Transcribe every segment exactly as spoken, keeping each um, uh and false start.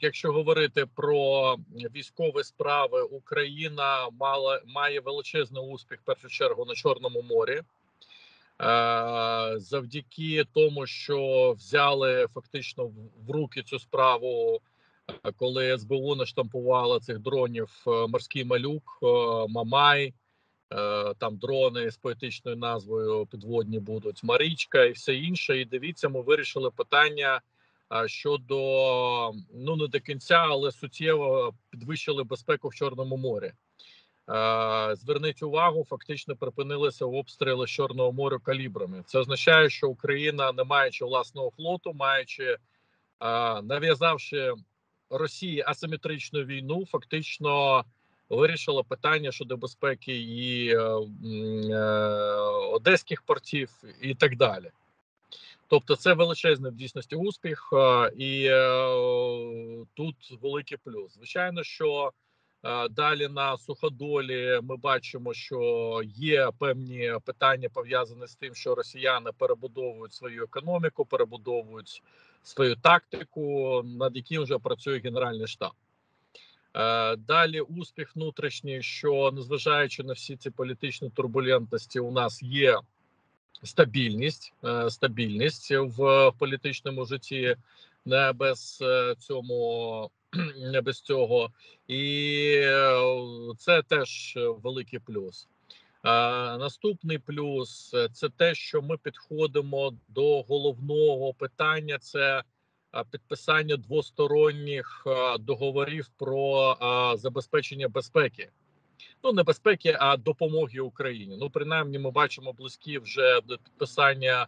якщо говорити про військові справи, Україна мала має величезний успіх в першу чергу на Чорному морі. Завдяки тому, що взяли фактично в руки цю справу, коли ес бе у наштампувала цих дронів «Морський малюк», «Мамай», там дрони з поетичною назвою підводні будуть «Марічка» і все інше. І дивіться, ми вирішили питання щодо, ну не до кінця, але суттєво підвищили безпеку в Чорному морі. Зверніть увагу, фактично припинилися обстріли з Чорного моря калібрами. Це означає, що Україна, не маючи власного флоту, маючи, нав'язавши Росії асиметричну війну, фактично вирішила питання щодо безпеки і е, е, одеських портів і так далі. Тобто це величезний в дійсності успіх, е, і е, тут великий плюс. Звичайно, що е, далі на Суходолі ми бачимо, що є певні питання пов'язані з тим, що росіяни перебудовують свою економіку, перебудовують свою тактику, над яким вже працює Генеральний штаб. Далі успіх внутрішній, що незважаючи на всі ці політичні турбулентності, у нас є стабільність, стабільність в політичному житті, не без цьому, не без цього, і це теж великий плюс. Наступний плюс – це те, що ми підходимо до головного питання, це підписання двосторонніх договорів про забезпечення безпеки. Ну, не безпеки, а допомоги Україні. Ну, принаймні, ми бачимо близькі вже до підписання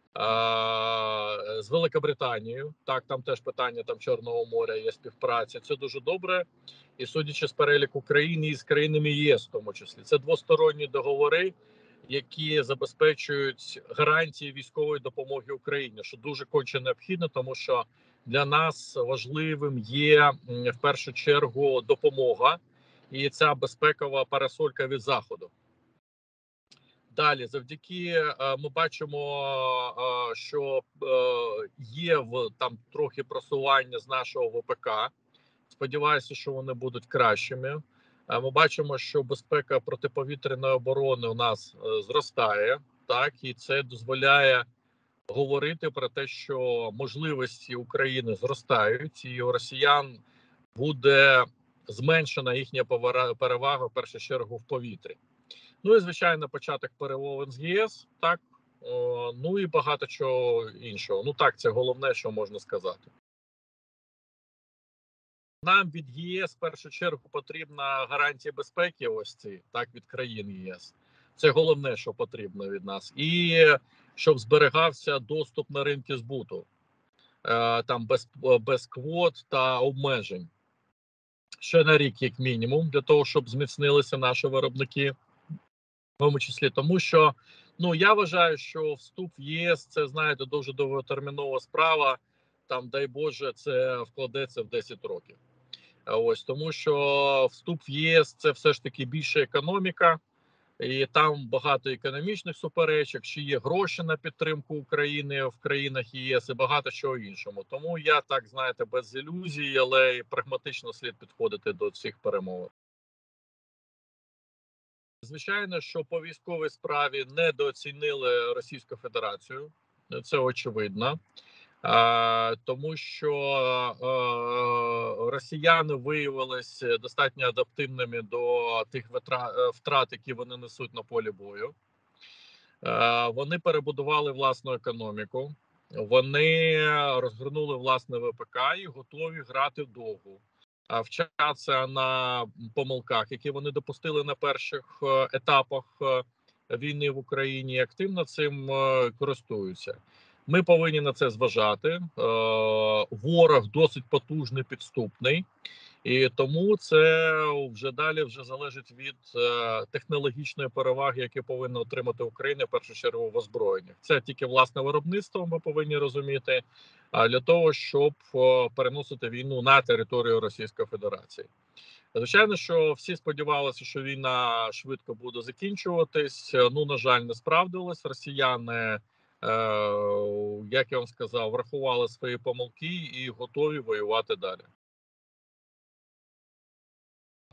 а, з Великобританією. Так, там теж питання там Чорного моря є співпраця. Це дуже добре. І судячи з переліку країн і з країнами ЄС в тому числі. Це двосторонні договори, які забезпечують гарантії військової допомоги Україні, що дуже конче необхідно, тому що для нас важливим є в першу чергу допомога і ця безпекова парасолька від Заходу. Далі, завдяки, ми бачимо, що є в там трохи просування з нашого ве пе ка. Сподіваюся, що вони будуть кращими. Ми бачимо, що безпека протиповітряної оборони у нас зростає, так, і це дозволяє говорити про те, що можливості України зростають, і у росіян буде зменшена їхня перевага, в першу чергу, в повітрі. Ну і, звичайно, початок перемовин з ЄС, так, о, ну і багато чого іншого. Ну так, це головне, що можна сказати. Нам від ЄС в першу чергу потрібна гарантія безпеки, ось ці, так, від країн ЄС. Це головне, що потрібно від нас. І щоб зберігався доступ на ринки збуту, е, там без, без квот та обмежень. Ще на рік, як мінімум, для того, щоб зміцнилися наші виробники. В тому числі тому, що, ну, я вважаю, що вступ в ЄС – це, знаєте, дуже довготермінова справа. Там, дай Боже, це вкладеться в десять років. Ось, тому що вступ в ЄС – це все ж таки більше економіка, і там багато економічних суперечок, чи є гроші на підтримку України в країнах ЄС і багато чого іншого. Тому я так, знаєте, без ілюзій, але і прагматично слід підходити до цих перемовин. Звичайно, що по військовій справі недооцінили Російську Федерацію, це очевидно. А, тому що а, росіяни виявилися достатньо адаптивними до тих втрат, які вони несуть на полі бою. А, вони перебудували власну економіку, вони розгорнули власне ве пе ка і готові грати вдовго. А вчаться на помилках, які вони допустили на перших етапах війни в Україні, і активно цим користуються. Ми повинні на це зважати. Ворог досить потужний, підступний, і тому це вже далі вже залежить від технологічної переваги, які повинна отримати Україна, в першу чергу, в озброєннях. Це тільки власне виробництво, ми повинні розуміти, для того, щоб переносити війну на територію Російської Федерації. Звичайно, що всі сподівалися, що війна швидко буде закінчуватись. Ну, на жаль, не справдилось. Росіяни, як я вам сказав, врахували свої помилки і готові воювати далі.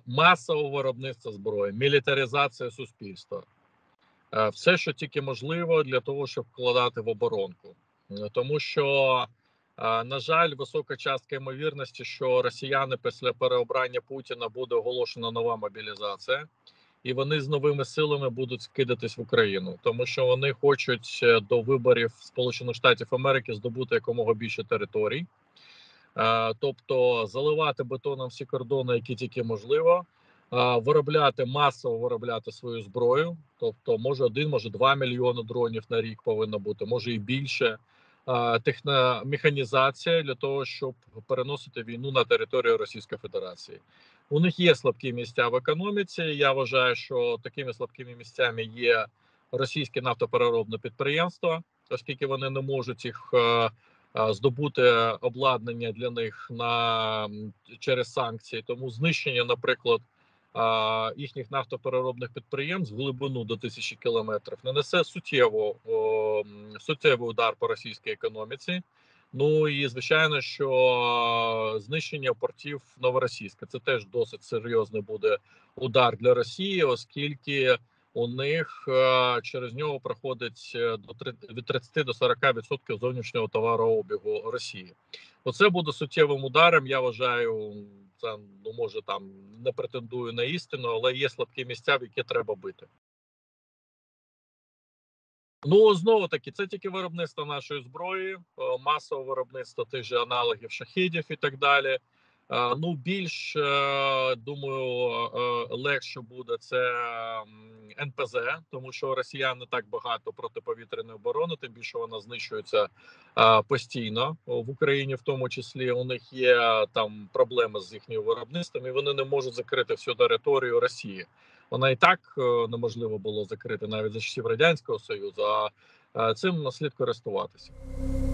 масове виробництво зброї, мілітаризація суспільства. Все, що тільки можливо для того, щоб вкладати в оборонку. Тому що, на жаль, висока частка ймовірності, що росіяни після переобрання Путіна буде оголошена нова мобілізація, і вони з новими силами будуть скидатись в Україну, тому що вони хочуть до виборів Сполучених Штатів Америки здобути якомога більше територій, тобто заливати бетоном всі кордони, які тільки можливо, виробляти масово виробляти свою зброю, тобто може один, може два мільйони дронів на рік повинно бути, може і більше. Техно механізація для того, щоб переносити війну на територію Російської Федерації. У них є слабкі місця в економіці. Я вважаю, що такими слабкими місцями є російське нафтопереробне підприємство, оскільки вони не можуть їх здобути обладнання для них на через санкції. Тому знищення, наприклад, їхніх нафтопереробних підприємств в глибину до тисячі кілометрів нанесе суттєво суттєвий удар по російській економіці. Ну і звичайно, що знищення портів Новоросійська – це теж досить серйозний буде удар для Росії, оскільки у них через нього проходить до від тридцяти до сорока відсотків зовнішнього товарообігу Росії. Оце буде суттєвим ударом. Я вважаю, це, ну, може, там не претендую на істину, але є слабкі місця, в які треба бити. Ну, знову таки, це тільки виробництво нашої зброї, масове виробництво тих же аналогів шахедів і так далі. Ну, більш, думаю, легше буде це ен пе зе, тому що росіян не так багато протиповітряної оборони, тим більше вона знищується постійно в Україні, в тому числі. У них є там проблеми з їхнім виробництвом, і вони не можуть закрити всю територію Росії. Вона і так неможливо було закрити навіть за часів Радянського Союзу, а цим слід користуватися.